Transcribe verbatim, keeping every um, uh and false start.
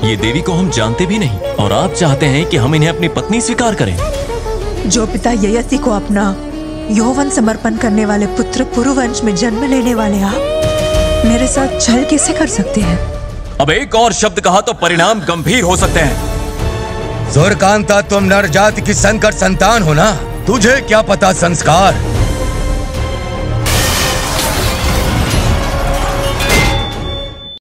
ये देवी को हम जानते भी नहीं और आप चाहते हैं कि हम इन्हें अपनी पत्नी स्वीकार करें। जो पिता ययति को अपना यौवन समर्पण करने वाले पुत्र पुरु वंश में जन्म लेने वाले आप मेरे साथ छल कैसे कर सकते हैं? अब एक और शब्द कहा तो परिणाम गंभीर हो सकते हैं। सूर्यकांता, तुम नर जाति की संकट संतान हो ना, तुझे क्या पता संस्कार।